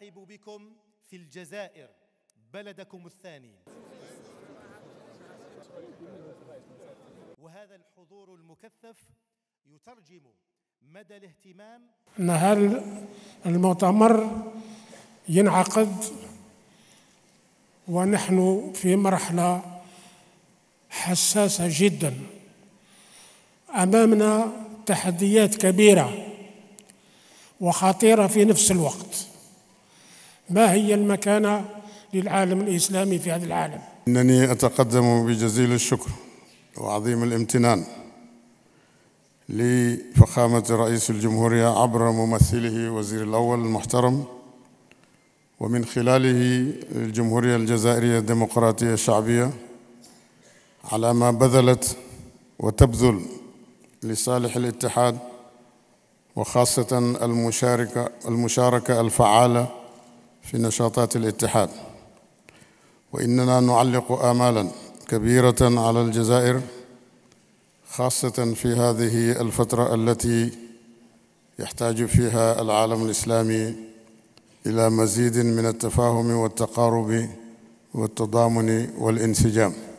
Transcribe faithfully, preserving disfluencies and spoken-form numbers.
أرحب بكم في الجزائر بلدكم الثاني. وهذا الحضور المكثف يترجم مدى الاهتمام أن هذا المؤتمر ينعقد ونحن في مرحلة حساسة جدا، أمامنا تحديات كبيرة وخطيرة في نفس الوقت. ما هي المكانة للعالم الإسلامي في هذا العالم؟ إنني أتقدم بجزيل الشكر وعظيم الامتنان لفخامة رئيس الجمهورية عبر ممثله وزير الأول المحترم، ومن خلاله الجمهورية الجزائرية الديمقراطية الشعبية، على ما بذلت وتبذل لصالح الاتحاد، وخاصة المشاركة المشاركة الفعالة في نشاطات الاتحاد. وإننا نعلق آمالا كبيرة على الجزائر، خاصة في هذه الفترة التي يحتاج فيها العالم الإسلامي إلى مزيد من التفاهم والتقارب والتضامن والانسجام.